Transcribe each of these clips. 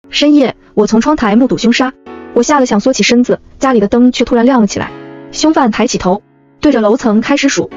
深夜，我从窗台目睹凶杀，我吓得想缩起身子，家里的灯却突然亮了起来。凶犯抬起头，对着楼层开始数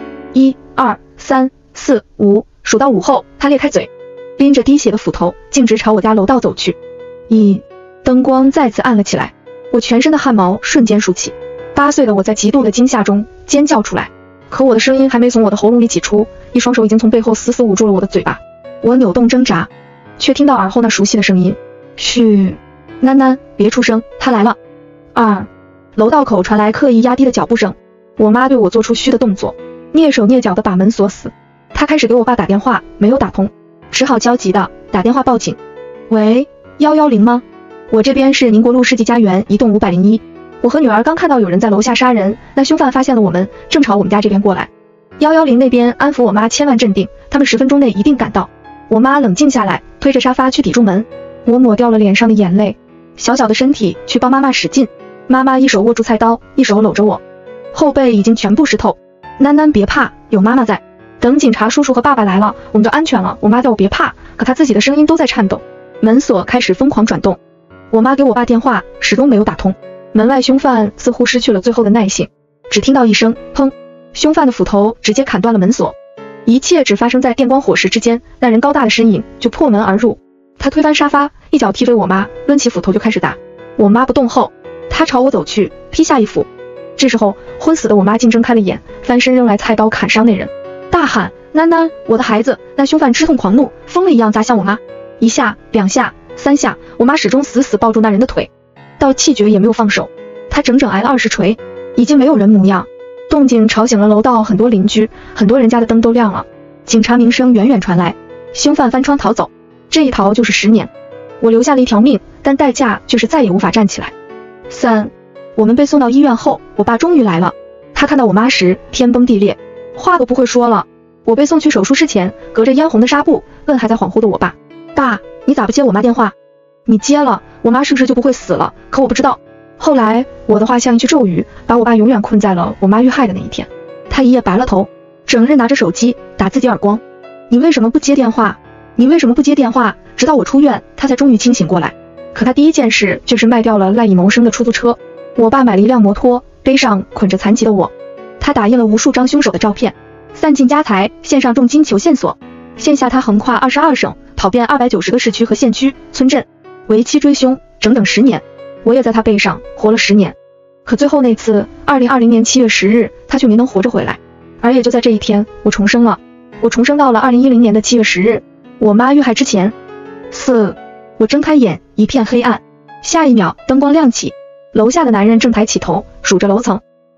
，1、2、3、4、5，数到5后，他裂开嘴，拎着滴血的斧头，径直朝我家楼道走去。灯光再次暗了起来，我全身的汗毛瞬间竖起。8岁的我在极度的惊吓中尖叫出来，可我的声音还没从我的喉咙里挤出，一双手已经从背后死死捂住了我的嘴巴。我扭动挣扎，却听到耳后那熟悉的声音：嘘，囡囡，别出声，他来了。楼道口传来刻意压低的脚步声，我妈对我做出嘘的动作，蹑手蹑脚地把门锁死。她开始给我爸打电话，没有打通，只好焦急地打电话报警。喂，110吗？我这边是宁国路世纪家园一栋501，我和女儿刚看到有人在楼下杀人，那凶犯发现了我们，正朝我们家这边过来。110那边安抚我妈千万镇定，他们10分钟内一定赶到。我妈冷静下来，推着沙发去抵住门。我抹掉了脸上的眼泪，小小的身体去帮妈妈使劲。妈妈一手握住菜刀，一手搂着我，后背已经全部湿透。囡囡别怕，有妈妈在，等警察叔叔和爸爸来了，我们就安全了。我妈叫我别怕，可她自己的声音都在颤抖。门锁开始疯狂转动，我妈给我爸电话，始终没有打通。门外凶犯似乎失去了最后的耐性，只听到一声砰，凶犯的斧头直接砍断了门锁。一切只发生在电光火石之间，那人高大的身影就破门而入。他推翻沙发，一脚踢飞我妈，抡起斧头就开始打。我妈不动后，他朝我走去，劈下一斧。这时候昏死的我妈竟睁开了眼，翻身扔来菜刀砍伤那人，大喊：囡囡，我的孩子！那凶犯吃痛狂怒，疯了一样砸向我妈，1下、2下、3下，我妈始终死死抱住那人的腿，到气绝也没有放手。他整整挨了20锤，已经没有人模样。动静吵醒了楼道很多邻居，很多人家的灯都亮了。警察鸣声远远传来，凶犯翻窗逃走，这一逃就是10年。我留下了一条命，但代价却是再也无法站起来。我们被送到医院后，我爸终于来了。他看到我妈时天崩地裂，话都不会说了。我被送去手术室前，隔着嫣红的纱布，问还在恍惚的我爸：爸，你咋不接我妈电话？你接了，我妈是不是就不会死了？可我不知道。后来我的话像一句咒语，把我爸永远困在了我妈遇害的那一天。他一夜白了头，整日拿着手机打自己耳光。你为什么不接电话？你为什么不接电话？直到我出院，他才终于清醒过来。可他第一件事却是卖掉了赖以谋生的出租车。我爸买了一辆摩托，背上捆着残疾的我。他打印了无数张凶手的照片，散尽家财，线上重金求线索。线下他横跨22省，跑遍290个市区和县区、村镇，为期追凶整整10年。我也在他背上活了10年。可最后那次2020年7月10日，他却没能活着回来。而也就在这一天，我重生了。我重生到了2010年的7月10日，我妈遇害之前。我睁开眼，一片黑暗。下一秒，灯光亮起，楼下的男人正抬起头，数着楼层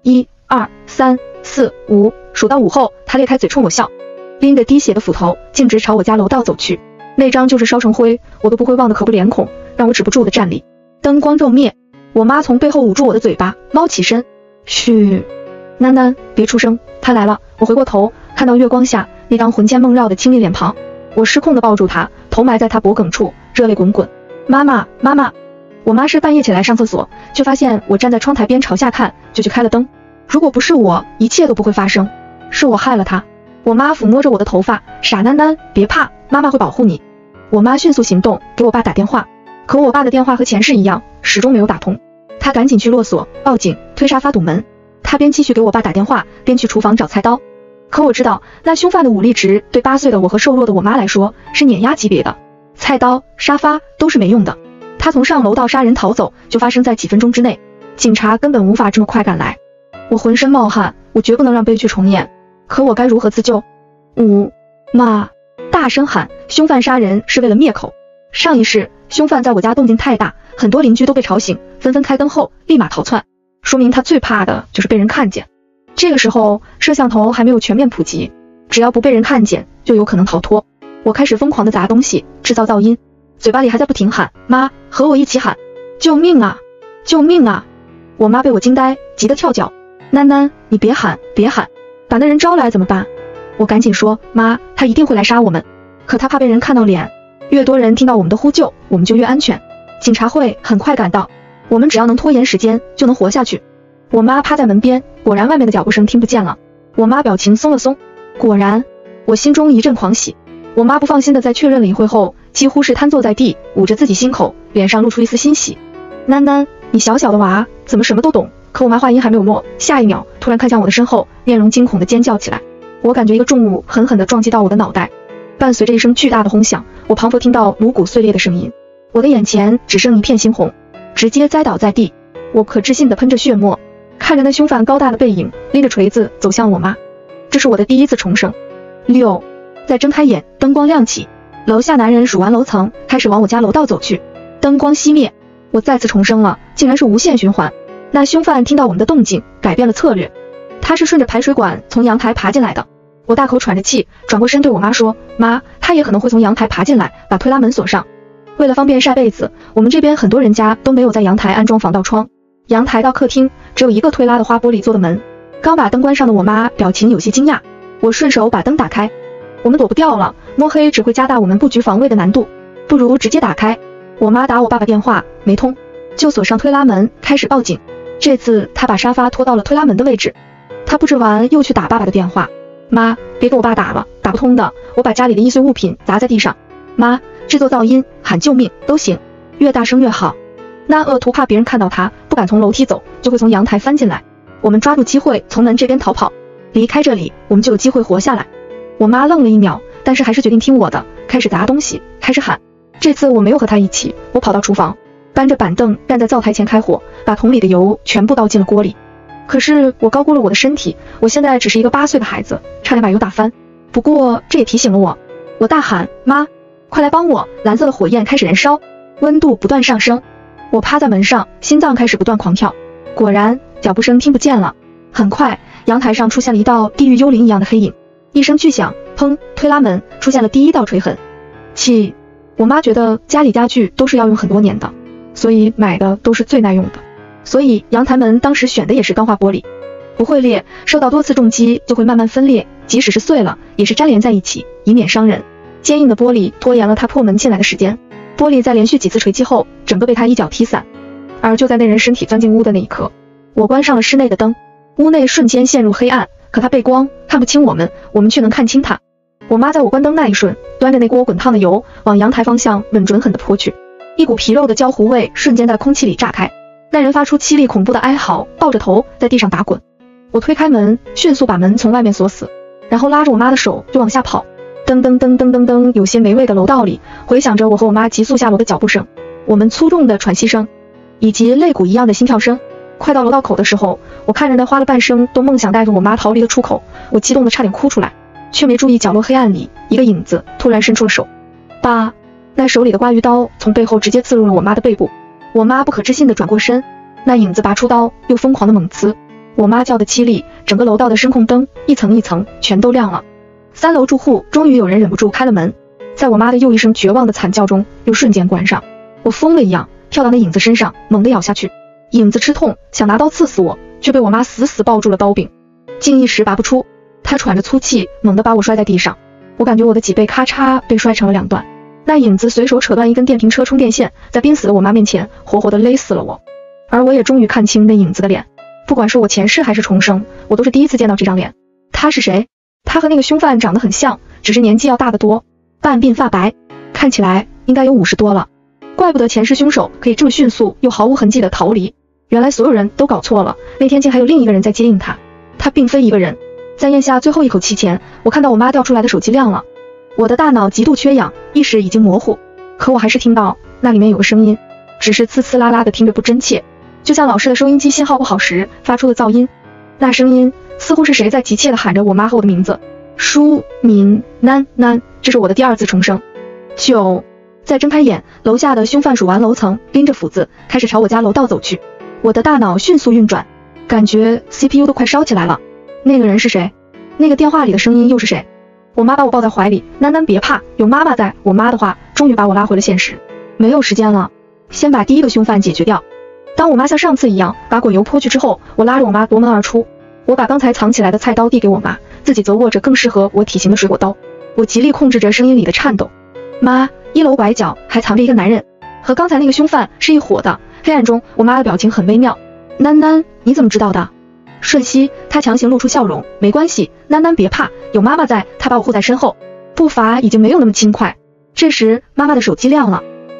，1、2、3、4、5，数到5后，他裂开嘴冲我笑，拎着滴血的斧头，径直朝我家楼道走去。那张就是烧成灰我都不会忘的可怖脸孔，让我止不住的站立。灯光骤灭，我妈从背后捂住我的嘴巴，猫起身：嘘，囡囡，别出声，他来了。我回过头，看到月光下那张魂牵梦绕的清丽脸庞，我失控地抱住她，头埋在她脖颈处，热泪滚滚。妈妈，妈妈！我妈是半夜起来上厕所，却发现我站在窗台边朝下看，就去开了灯。如果不是我，一切都不会发生，是我害了她。我妈抚摸着我的头发：傻囡囡，别怕，妈妈会保护你。我妈迅速行动，给我爸打电话。可我爸的电话和前世一样，始终没有打通。他赶紧去落锁、报警、推沙发堵门。他边继续给我爸打电话，边去厨房找菜刀。可我知道，那凶犯的武力值对8岁的我和瘦弱的我妈来说是碾压级别的，菜刀、沙发都是没用的。他从上楼到杀人逃走，就发生在几分钟之内，警察根本无法这么快赶来。我浑身冒汗，我绝不能让悲剧重演。可我该如何自救？妈！大声喊，凶犯杀人是为了灭口。上一世，凶犯在我家动静太大，很多邻居都被吵醒，纷纷开灯后立马逃窜，说明他最怕的就是被人看见。这个时候，摄像头还没有全面普及，只要不被人看见，就有可能逃脱。我开始疯狂地砸东西，制造噪音，嘴巴里还在不停喊妈，和我一起喊救命啊，救命啊！我妈被我惊呆，急得跳脚。囡囡，你别喊，别喊，把那人招来怎么办？我赶紧说，妈，他一定会来杀我们。可他怕被人看到脸，越多人听到我们的呼救，我们就越安全。警察会很快赶到，我们只要能拖延时间，就能活下去。我妈趴在门边，果然外面的脚步声听不见了。我妈表情松了松，果然，我心中一阵狂喜。我妈不放心的再确认了一会后，几乎是瘫坐在地，捂着自己心口， 脸上露出一丝欣喜。囡囡，你小小的娃怎么什么都懂？可我妈话音还没有落，下一秒突然看向我的身后，面容惊恐地尖叫起来。我感觉一个重物狠狠地撞击到我的脑袋，伴随着一声巨大的轰响，我彷佛听到颅骨碎裂的声音。我的眼前只剩一片猩红，直接栽倒在地。我可置信地喷着血沫，看着那凶犯高大的背影，拎着锤子走向我妈。这是我的第一次重生。6，再睁开眼，灯光亮起，楼下男人数完楼层，开始往我家楼道走去。灯光熄灭，我再次重生了，竟然是无限循环。那凶犯听到我们的动静，改变了策略，他是顺着排水管从阳台爬进来的。我大口喘着气，转过身对我妈说，妈，他也可能会从阳台爬进来，把推拉门锁上。为了方便晒被子，我们这边很多人家都没有在阳台安装防盗窗，阳台到客厅只有一个推拉的花玻璃做的门。刚把灯关上的我妈表情有些惊讶，我顺手把灯打开。我们躲不掉了，摸黑只会加大我们布局防卫的难度，不如直接打开。我妈打我爸爸电话没通，就锁上推拉门，开始报警。这次她把沙发拖到了推拉门的位置。她布置完又去打爸爸的电话，妈，别给我爸打了，打不通的，我把家里的易碎物品砸在地上。妈，制作噪音，喊救命都行，越大声越好。那恶徒怕别人看到他，不敢从楼梯走，就会从阳台翻进来。我们抓住机会从门这边逃跑，离开这里，我们就有机会活下来。我妈愣了一秒，但是还是决定听我的，开始砸东西，开始喊。这次我没有和她一起，我跑到厨房，搬着板凳站在灶台前开火，把桶里的油全部倒进了锅里。可是我高估了我的身体，我现在只是一个8岁的孩子，差点把油打翻。不过这也提醒了我，我大喊，妈，快来帮我！蓝色的火焰开始燃烧，温度不断上升。我趴在门上，心脏开始不断狂跳。果然，脚步声听不见了。很快，阳台上出现了一道地狱幽灵一样的黑影。一声巨响，砰！推拉门出现了第一道锤痕。我妈觉得家里家具都是要用很多年的，所以买的都是最耐用的。所以阳台门当时选的也是钢化玻璃，不会裂，受到多次重击就会慢慢分裂，即使是碎了，也是粘连在一起，以免伤人。坚硬的玻璃拖延了他破门进来的时间，玻璃在连续几次锤击后，整个被他一脚踢散。而就在那人身体钻进屋的那一刻，我关上了室内的灯，屋内瞬间陷入黑暗，可他背光，看不清我们却能看清他。我妈在我关灯那一瞬，端着那锅滚烫的油往阳台方向稳准狠地泼去，一股皮肉的焦糊味瞬间在空气里炸开。那人发出凄厉恐怖的哀嚎，抱着头在地上打滚。我推开门，迅速把门从外面锁死，然后拉着我妈的手就往下跑。噔噔噔噔噔噔，有些没味的楼道里回响着我和我妈急速下楼的脚步声，我们粗重的喘息声，以及肋骨一样的心跳声。快到楼道口的时候，我看着那花了半生都梦想带着我妈逃离的出口，我激动的差点哭出来，却没注意角落黑暗里一个影子突然伸出了手。爸！那手里的刮鱼刀从背后直接刺入了我妈的背部。我妈不可置信的转过身，那影子拔出刀又疯狂的猛刺，我妈叫的凄厉，整个楼道的声控灯一层一层全都亮了。3楼住户终于有人忍不住开了门，在我妈的又一声绝望的惨叫中又瞬间关上。我疯了一样跳到那影子身上，猛地咬下去，影子吃痛想拿刀刺死我，却被我妈死死抱住了刀柄，竟一时拔不出。她喘着粗气，猛地把我摔在地上，我感觉我的脊背咔嚓被摔成了2段。那影子随手扯断一根电瓶车充电线，在濒死的我妈面前活活的勒死了我。而我也终于看清那影子的脸，不管是我前世还是重生，我都是第一次见到这张脸。他是谁？他和那个凶犯长得很像，只是年纪要大得多，半鬓发白，看起来应该有50多了。怪不得前世凶手可以这么迅速又毫无痕迹的逃离，原来所有人都搞错了，那天竟还有另一个人在接应他，他并非一个人。在咽下最后一口气前，我看到我妈掉出来的手机亮了，我的大脑极度缺氧，意识已经模糊，可我还是听到那里面有个声音，只是呲呲啦啦的，听着不真切，就像老式的收音机信号不好时发出的噪音。那声音似乎是谁在急切地喊着我妈和我的名字，舒敏囡囡，这是我的第2次重生。9，再睁开眼，楼下的凶犯数完楼层，拎着斧子开始朝我家楼道走去。我的大脑迅速运转，感觉 CPU 都快烧起来了。那个人是谁？那个电话里的声音又是谁？我妈把我抱在怀里，囡囡别怕，有妈妈在。我妈的话终于把我拉回了现实。没有时间了，先把第一个凶犯解决掉。当我妈像上次一样把滚油泼去之后，我拉着我妈夺门而出。我把刚才藏起来的菜刀递给我妈，自己则握着更适合我体型的水果刀。我极力控制着声音里的颤抖。妈，1楼拐角还藏着一个男人，和刚才那个凶犯是一伙的。黑暗中，我妈的表情很微妙。囡囡，你怎么知道的？瞬息，她强行露出笑容。没关系，囡囡别怕，有妈妈在。她把我护在身后，步伐已经没有那么轻快。这时，妈妈的手机亮了，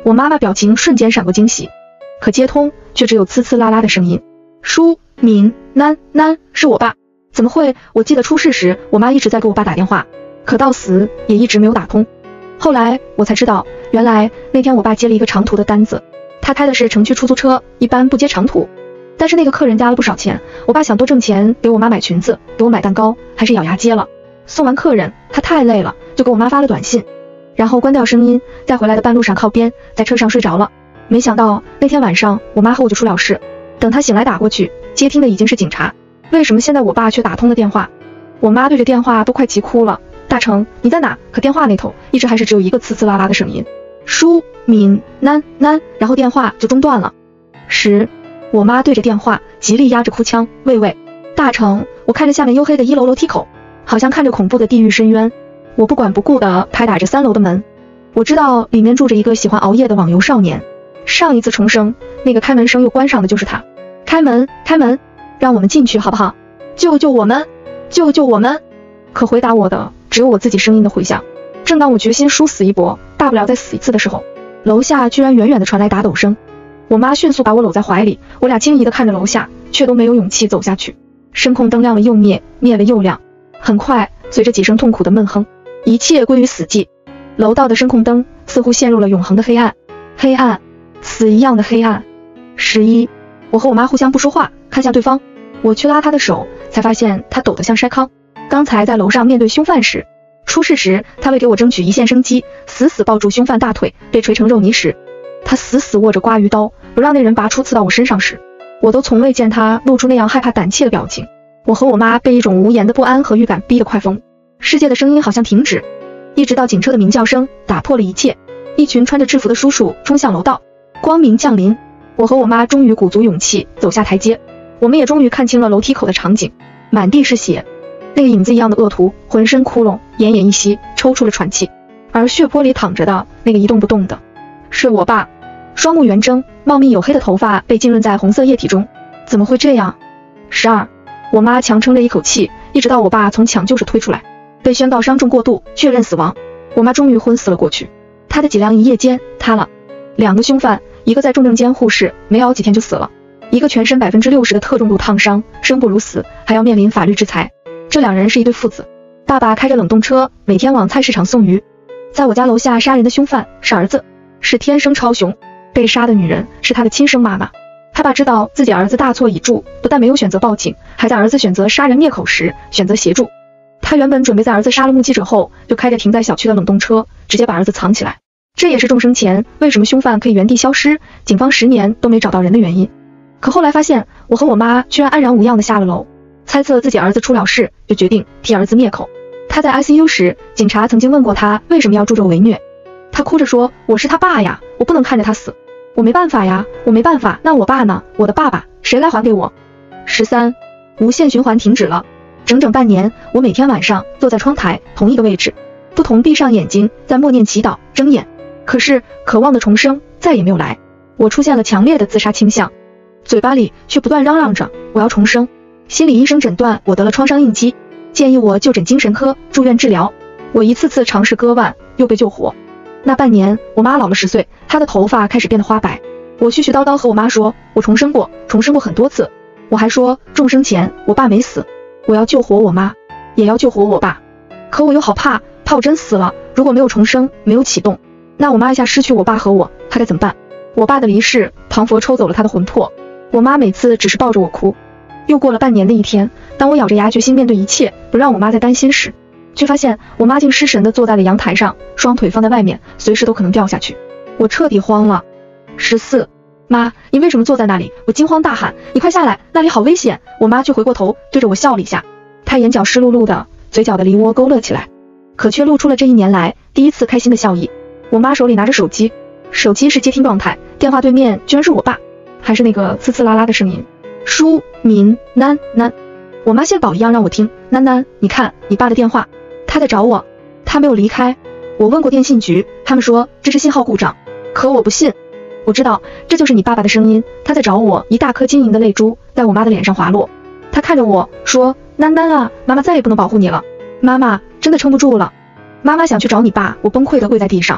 我妈妈表情瞬间闪过惊喜，可接通却只有呲呲啦啦的声音。舒敏囡囡，是我爸。怎么会？我记得出事时，我妈一直在给我爸打电话，可到死也一直没有打通。后来我才知道，原来那天我爸接了一个长途的单子，他开的是城区出租车，一般不接长途。但是那个客人加了不少钱，我爸想多挣钱，给我妈买裙子，给我买蛋糕，还是咬牙接了。送完客人，他太累了，就给我妈发了短信，然后关掉声音，在回来的半路上靠边，在车上睡着了。没想到那天晚上我妈和我就出了事，等她醒来打过去，接听的已经是警察。为什么现在我爸却打通了电话？我妈对着电话都快急哭了。大成，你在哪？可电话那头一直还是只有一个呲呲啦啦的声音，舒敏囡囡，然后电话就中断了。我妈对着电话极力压着哭腔，喂，大成，我看着下面黝黑的1楼楼梯口，好像看着恐怖的地狱深渊。我不管不顾地拍打着3楼的门，我知道里面住着一个喜欢熬夜的网游少年。上一次重生，那个开门声又关上的就是他。开门，让我们进去好不好？救救我们，救救我们！可回答我的只有我自己声音的回响。正当我决心殊死一搏，大不了再死一次的时候，楼下居然远远地传来打斗声。我妈迅速把我搂在怀里，我俩惊疑地看着楼下，却都没有勇气走下去。声控灯亮了又灭，灭了又亮，很快随着几声痛苦的闷哼，一切归于死寂。楼道的声控灯似乎陷入了永恒的黑暗，死一样的黑暗。我和我妈互相不说话，看向对方，我去拉她的手，才发现她抖得像筛糠。刚才在楼上面对凶犯时，出事时她为给我争取一线生机，死死抱住凶犯大腿，被锤成肉泥时，她死死握着刮鱼刀，不让那人拔出刺到我身上时，我都从未见她露出那样害怕胆怯的表情。我和我妈被一种无言的不安和预感逼得快疯，世界的声音好像停止，一直到警车的鸣叫声打破了一切。一群穿着制服的叔叔冲向楼道，光明降临。我和我妈终于鼓足勇气走下台阶，我们也终于看清了楼梯口的场景，满地是血，那个影子一样的恶徒浑身窟窿，奄奄一息，抽搐着喘气，而血泊里躺着的那个一动不动的是我爸，双目圆睁，茂密黝黑的头发被浸润在红色液体中。怎么会这样？我妈强撑着一口气，一直到我爸从抢救室推出来，被宣告伤重过度，确认死亡，我妈终于昏死了过去。她的脊梁一夜间塌了。2个凶犯，一个在重症监护室没熬几天就死了，一个全身60%的特重度烫伤，生不如死，还要面临法律制裁。这2人是一对父子，爸爸开着冷冻车，每天往菜市场送鱼。在我家楼下杀人的凶犯是儿子，是天生超雄，被杀的女人是他的亲生妈妈。他爸知道自己儿子大错已著，不但没有选择报警，还在儿子选择杀人灭口时选择协助。他原本准备在儿子杀了目击者后，就开着停在小区的冷冻车，直接把儿子藏起来。这也是众生前为什么凶犯可以原地消失，警方10年都没找到人的原因。可后来发现，我和我妈居然安然无恙地下了楼，猜测自己儿子出了事，就决定替儿子灭口。他在 ICU 时，警察曾经问过他为什么要助纣为虐，他哭着说，我是他爸呀，我不能看着他死，我没办法呀，我没办法，那我爸呢？我的爸爸谁来还给我无限循环停止了。整整半年，我每天晚上坐在窗台同一个位置，不同闭上眼睛，在默念祈祷，睁眼。可是渴望的重生再也没有来，我出现了强烈的自杀倾向，嘴巴里却不断嚷嚷着我要重生。心理医生诊断我得了创伤应激，建议我就诊精神科住院治疗。我一次次尝试割腕，又被救活。那半年，我妈老了10岁，她的头发开始变得花白。我絮絮叨叨和我妈说，我重生过很多次。我还说，重生前我爸没死，我要救活我妈，也要救活我爸。可我又好怕我真死了，如果没有重生，没有启动，那我妈一下失去我爸和我，她该怎么办？我爸的离世，唐佛抽走了他的魂魄。我妈每次只是抱着我哭。又过了半年的一天，当我咬着牙决心面对一切，不让我妈再担心时，却发现我妈竟失神地坐在了阳台上，双腿放在外面，随时都可能掉下去。我彻底慌了。妈，你为什么坐在那里？我惊慌大喊，你快下来，那里好危险。我妈却回过头对着我笑了一下，她眼角湿漉漉的，嘴角的梨窝勾勒起来，可却露出了这1年来第一次开心的笑意。我妈手里拿着手机，手机是接听状态，电话对面居然是我爸，还是那个呲呲啦啦的声音，舒敏囡囡。我妈献宝一样让我听，囡囡，你看你爸的电话，他在找我，他没有离开。我问过电信局，他们说这是信号故障，可我不信。我知道这就是你爸爸的声音，他在找我。一大颗晶莹的泪珠在我妈的脸上滑落，他看着我说，囡囡啊，妈妈再也不能保护你了，妈妈真的撑不住了。妈妈想去找你爸，我崩溃地跪在地上，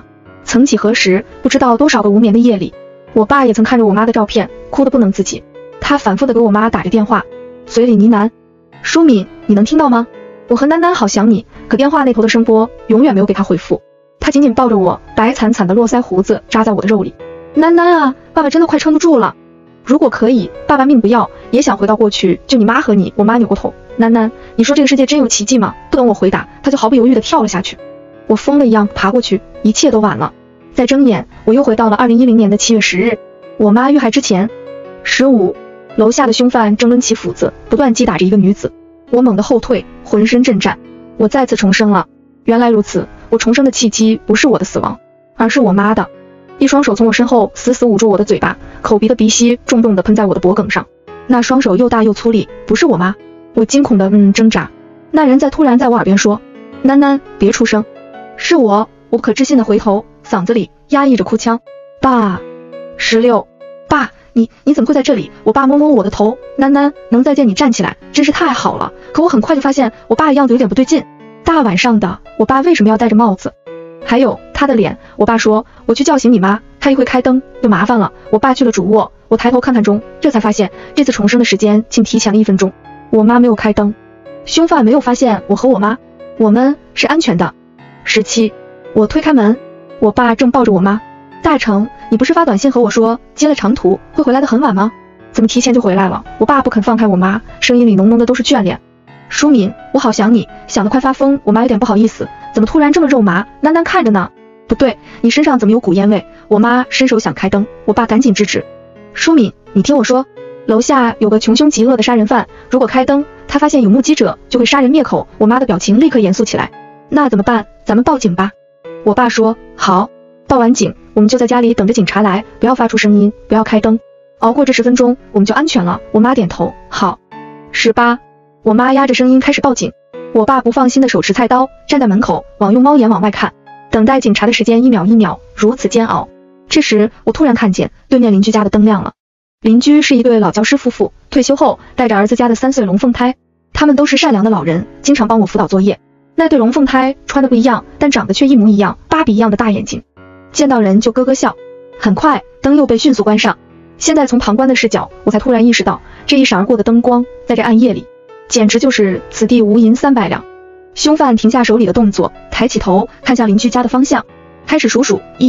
曾几何时，不知道多少个无眠的夜里，我爸也曾看着我妈的照片，哭得不能自己。他反复地给我妈打着电话，嘴里呢喃：舒敏，你能听到吗？我和囡囡好想你。可电话那头的声波永远没有给他回复。他紧紧抱着我，白惨惨的络腮胡子扎在我的肉里。囡囡啊，爸爸真的快撑不住了。如果可以，爸爸命不要，也想回到过去救你妈和你。我妈扭过头，囡囡，你说这个世界真有奇迹吗？不等我回答，他就毫不犹豫地跳了下去。我疯了一样爬过去，一切都晚了。再睁眼，我又回到了2010年的7月10日，我妈遇害之前。15，楼下的凶犯正抡起斧子，不断击打着一个女子。我猛地后退，浑身震颤。我再次重生了。原来如此，我重生的契机不是我的死亡，而是我妈的。一双手从我身后死死捂住我的嘴巴，口鼻的鼻息重重地喷在我的脖颈上。那双手又大又粗粝，不是我妈。我惊恐地挣扎。那人突然在我耳边说：囡囡，别出声。是我。我不可置信地回头，嗓子里压抑着哭腔。爸。16。爸，你怎么会在这里？我爸摸摸我的头。囡囡，能再见你站起来真是太好了。可我很快就发现我爸的样子有点不对劲。大晚上的，我爸为什么要戴着帽子？还有他的脸。我爸说我去叫醒你妈，他一会开灯就麻烦了。我爸去了主卧，我抬头看看钟，这才发现这次重生的时间竟提前了1分钟。我妈没有开灯，凶犯没有发现我和我妈，我们是安全的。17。我推开门，我爸正抱着我妈。大成，你不是发短信和我说接了长途会回来的很晚吗？怎么提前就回来了？我爸不肯放开我妈，声音里浓浓的都是眷恋。舒敏，我好想你，想得快发疯。我妈有点不好意思，怎么突然这么肉麻？囡囡看着呢。不对，你身上怎么有股烟味？我妈伸手想开灯，我爸赶紧制止。舒敏，你听我说，楼下有个穷凶极恶的杀人犯，如果开灯，他发现有目击者就会杀人灭口。我妈的表情立刻严肃起来。那怎么办？咱们报警吧。我爸说好。报完警，我们就在家里等着警察来，不要发出声音，不要开灯，熬过这10分钟，我们就安全了。我妈点头，好。18。我妈压着声音开始报警。我爸不放心的手持菜刀，站在门口，用猫眼往外看，等待警察的时间1秒1秒，如此煎熬。这时，我突然看见对面邻居家的灯亮了。邻居是一对老教师夫妇，退休后带着儿子家的3岁龙凤胎，他们都是善良的老人，经常帮我辅导作业。那对龙凤胎穿的不一样，但长得却一模一样，芭比一样的大眼睛，见到人就咯咯笑。很快，灯又被迅速关上。现在从旁观的视角，我才突然意识到，这一闪而过的灯光，在这暗夜里，简直就是此地无银300两。凶犯停下手里的动作，抬起头看向邻居家的方向，开始数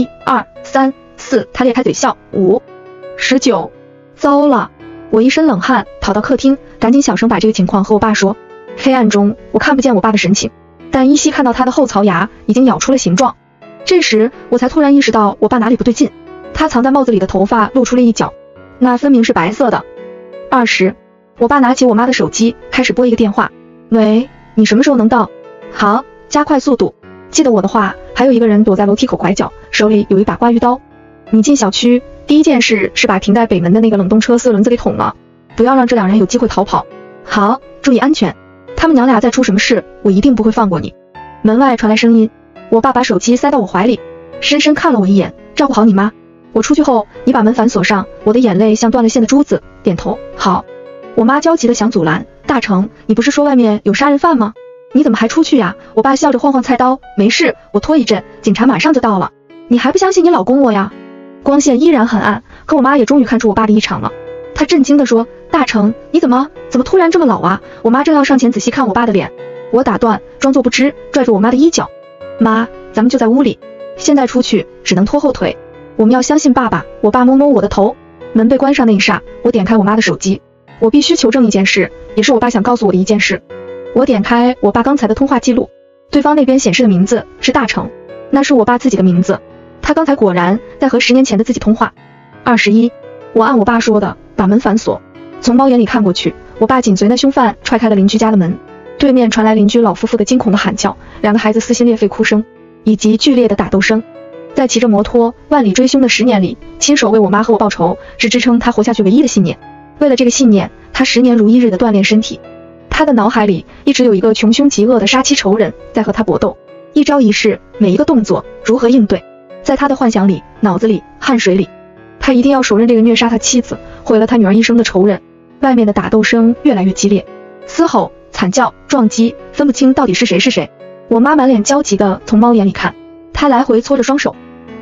1、2、3、4，他咧开嘴笑。5、19。糟了！我一身冷汗，跑到客厅，赶紧小声把这个情况和我爸说。黑暗中，我看不见我爸的神情，但依稀看到他的后槽牙已经咬出了形状。这时，我才突然意识到我爸哪里不对劲，他藏在帽子里的头发露出了一角，那分明是白色的。20。我爸拿起我妈的手机，开始拨一个电话。喂，你什么时候能到？好，加快速度。记得我的话，还有一个人躲在楼梯口拐角，手里有一把刮鱼刀。你进小区，第一件事是把停在北门的那个冷冻车4轮子给捅了，不要让这2人有机会逃跑。好，注意安全。他们娘俩再出什么事，我一定不会放过你。门外传来声音，我爸把手机塞到我怀里，深深看了我一眼，照顾好你妈。我出去后，你把门反锁上。我的眼泪像断了线的珠子，点头，好。我妈焦急地想阻拦，大成，你不是说外面有杀人犯吗？你怎么还出去呀？我爸笑着晃晃菜刀，没事，我拖一阵，警察马上就到了。你还不相信你老公我呀？光线依然很暗，可我妈也终于看出我爸的异常了。她震惊地说，大成，你怎么突然这么老啊？我妈正要上前仔细看我爸的脸，我打断，装作不知，拽住我妈的衣角。妈，咱们就在屋里，现在出去只能拖后腿，我们要相信爸爸。我爸摸摸我的头。门被关上那一刹，我点开我妈的手机，我必须求证一件事，也是我爸想告诉我的一件事。我点开我爸刚才的通话记录，对方那边显示的名字是大成，那是我爸自己的名字。他刚才果然在和10年前的自己通话。21。我按我爸说的把门反锁，从猫眼里看过去，我爸紧随那凶犯踹开了邻居家的门。对面传来邻居老夫妇的惊恐的喊叫，2个孩子撕心裂肺哭声，以及剧烈的打斗声。在骑着摩托万里追凶的10年里，亲手为我妈和我报仇，是支撑他活下去唯一的信念。为了这个信念，他10年如一日的锻炼身体。他的脑海里一直有一个穷凶极恶的杀妻仇人在和他搏斗，一招一式，每一个动作如何应对，在他的幻想里、脑子里、汗水里，他一定要手刃这个虐杀他妻子、毁了他女儿一生的仇人。外面的打斗声越来越激烈，嘶吼、惨叫、撞击，分不清到底是谁是谁。我妈满脸焦急地从猫眼里看，她来回搓着双手。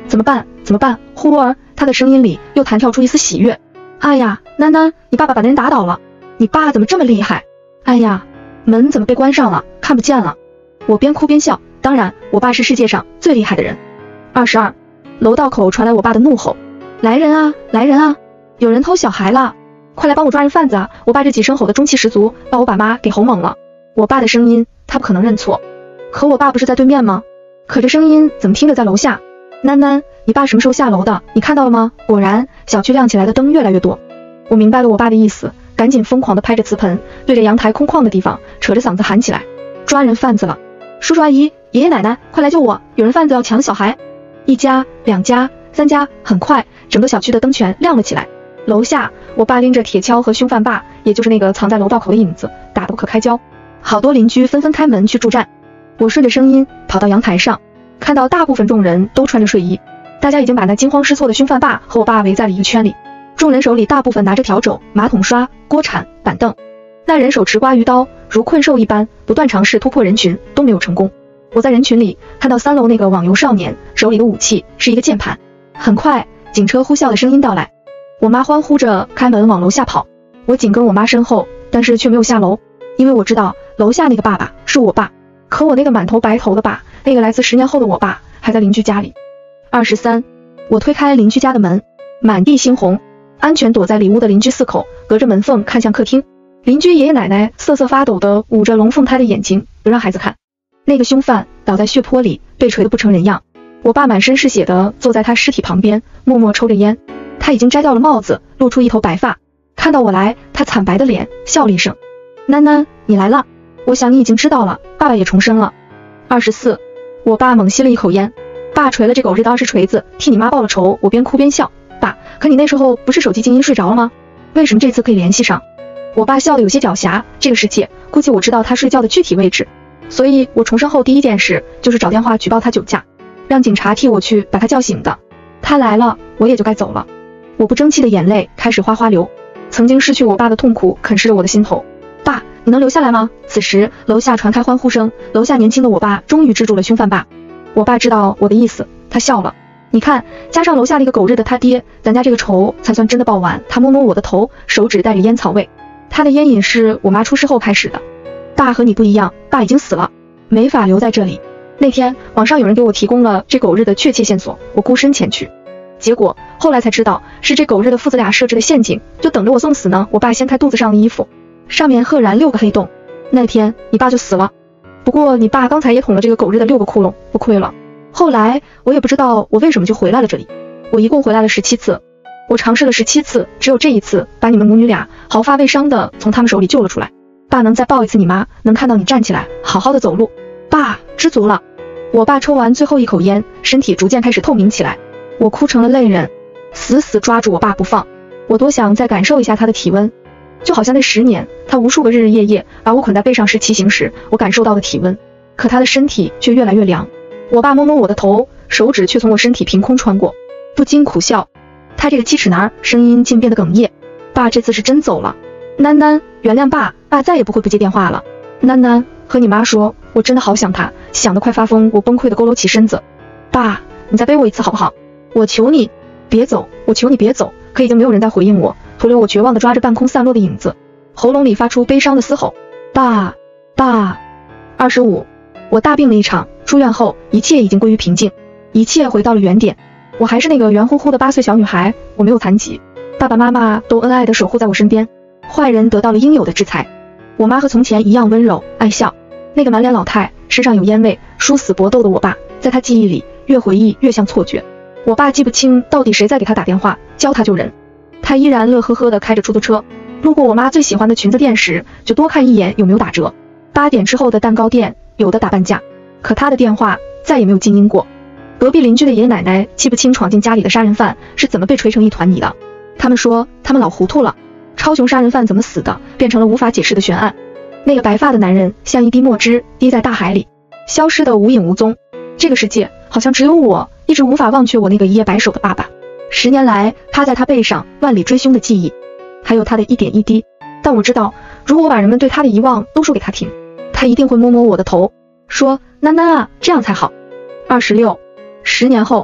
怎么办？怎么办？忽而他的声音里又弹跳出一丝喜悦。哎呀，囡囡，你爸爸把那人打倒了。你爸怎么这么厉害？哎呀，门怎么被关上了？看不见了。我边哭边笑，当然，我爸是世界上最厉害的人。22，楼道口传来我爸的怒吼：来人啊，来人啊，有人偷小孩了，快来帮我抓人贩子啊！我爸这几声吼的中气十足，把我爸妈给吼懵了。我爸的声音，他不可能认错，可我爸不是在对面吗？可这声音怎么听着在楼下？囡囡，你爸什么时候下楼的？你看到了吗？果然，小区亮起来的灯越来越多。我明白了我爸的意思，赶紧疯狂地拍着瓷盆，对着阳台空旷的地方，扯着嗓子喊起来：抓人贩子了！叔叔阿姨，爷爷奶奶，快来救我！有人贩子要抢小孩！一家、两家、三家，很快，整个小区的灯全亮了起来。楼下，我爸拎着铁锹和凶犯爸，也就是那个藏在楼道口的影子，打得不可开交。好多邻居纷纷开门去助战。我顺着声音跑到阳台上，看到大部分众人都穿着睡衣，大家已经把那惊慌失措的凶犯爸和我爸围在了一个圈里。众人手里大部分拿着笤帚、马桶刷、锅铲、板凳，那人手持刮鱼刀，如困兽一般，不断尝试突破人群，都没有成功。我在人群里看到3楼那个网游少年手里的武器是一个键盘。很快，警车呼啸的声音到来，我妈欢呼着开门往楼下跑，我紧跟我妈身后，但是却没有下楼，因为我知道楼下那个爸爸是我爸，可我那个满头白头的爸，那个来自10年后的我爸，还在邻居家里。23，我推开邻居家的门，满地猩红，安全躲在里屋的邻居4口隔着门缝看向客厅，邻居爷爷奶奶瑟瑟发抖的捂着龙凤胎的眼睛，不让孩子看。那个凶犯倒在血泊里，被锤得不成人样。我爸满身是血的坐在他尸体旁边，默默抽着烟。他已经摘掉了帽子，露出一头白发。看到我来，他惨白的脸笑了一声：囡囡，你来了。我想你已经知道了，爸爸也重生了。24，我爸猛吸了一口烟，爸锤了这狗日的20锤子，替你妈报了仇。我边哭边笑：爸，可你那时候不是手机静音睡着了吗？为什么这次可以联系上？我爸笑得有些狡黠，这个世界，估计我知道他睡觉的具体位置，所以我重生后第一件事就是找电话举报他酒驾，让警察替我去把他叫醒的。他来了，我也就该走了。我不争气的眼泪开始哗哗流，曾经失去我爸的痛苦啃噬着我的心头。爸，你能留下来吗？此时楼下传开欢呼声，楼下年轻的我爸终于制住了凶犯爸。我爸知道我的意思，他笑了。你看，加上楼下那个狗日的他爹，咱家这个仇才算真的报完。他摸摸我的头，手指带着烟草味。他的烟瘾是我妈出事后开始的。爸和你不一样，爸已经死了，没法留在这里。那天网上有人给我提供了这狗日的确切线索，我孤身前去，结果后来才知道是这狗日的父子俩设置的陷阱，就等着我送死呢。我爸掀开肚子上的衣服，上面赫然6个黑洞。那天你爸就死了。不过你爸刚才也捅了这个狗日的6个窟窿，不亏了。后来我也不知道我为什么就回来了这里，我一共回来了17次，我尝试了17次，只有这一次把你们母女俩毫发未伤的从他们手里救了出来。爸能再抱一次你妈，能看到你站起来好好的走路，爸知足了。我爸抽完最后一口烟，身体逐渐开始透明起来，我哭成了泪人，死死抓住我爸不放。我多想再感受一下他的体温，就好像那10年他无数个日日夜夜把我捆在背上时骑行时我感受到的体温，可他的身体却越来越凉。我爸摸摸我的头，手指却从我身体凭空穿过，不禁苦笑。他这个7尺男声音竟变得哽咽：爸这次是真走了。囡囡，原谅爸，爸再也不会不接电话了。囡囡，和你妈说，我真的好想她，想得快发疯。我崩溃的佝偻起身子。爸，你再背我一次好不好？我求你别走，我求你别走。可已经没有人在回应我，徒留我绝望地抓着半空散落的影子，喉咙里发出悲伤的嘶吼：爸，爸。25，我大病了一场，出院后一切已经归于平静，一切回到了原点。我还是那个圆乎乎的8岁小女孩，我没有残疾，爸爸妈妈都恩爱地守护在我身边，坏人得到了应有的制裁。我妈和从前一样温柔爱笑，那个满脸老态身上有烟味殊死搏斗的我爸，在他记忆里越回忆越像错觉。我爸记不清到底谁在给他打电话教他救人，他依然乐呵呵地开着出租车，路过我妈最喜欢的裙子店时就多看一眼有没有打折。8点之后的蛋糕店有的打半价，可他的电话再也没有静音过。隔壁邻居的爷爷奶奶记不清闯进家里的杀人犯是怎么被锤成一团泥的，他们说他们老糊涂了，超雄杀人犯怎么死的变成了无法解释的悬案。那个白发的男人像一滴墨汁滴在大海里，消失得无影无踪。这个世界好像只有我一直无法忘却我那个一夜白首的爸爸，10年来趴在他背上万里追凶的记忆，还有他的一点一滴。但我知道，如果我把人们对他的遗忘都说给他听，他一定会摸摸我的头，说囡囡啊，这样才好。26，10年后，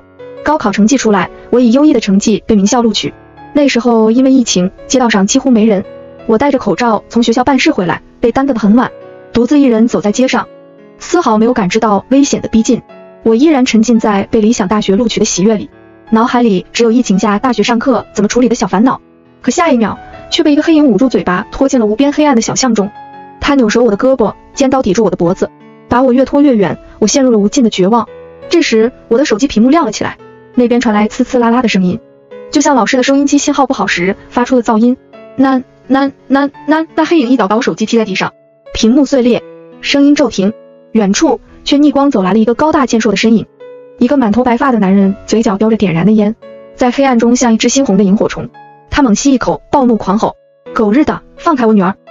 高考成绩出来，我以优异的成绩被名校录取。那时候因为疫情，街道上几乎没人，我戴着口罩从学校办事回来，被耽搁得很晚，独自一人走在街上，丝毫没有感知到危险的逼近。我依然沉浸在被理想大学录取的喜悦里，脑海里只有疫情下大学上课怎么处理的小烦恼。可下一秒，却被一个黑影捂住嘴巴，拖进了无边黑暗的小巷中。他扭折我的胳膊，尖刀抵住我的脖子，把我越拖越远，我陷入了无尽的绝望。这时，我的手机屏幕亮了起来，那边传来呲呲啦啦的声音，就像老式的收音机信号不好时发出的噪音。那黑影一脚把我手机踢在地上，屏幕碎裂，声音骤停。远处却逆光走来了一个高大健硕的身影，一个满头白发的男人，嘴角叼着点燃的烟，在黑暗中像一只猩红的萤火虫。他猛吸一口，暴怒狂吼：“狗日的，放开我女儿！”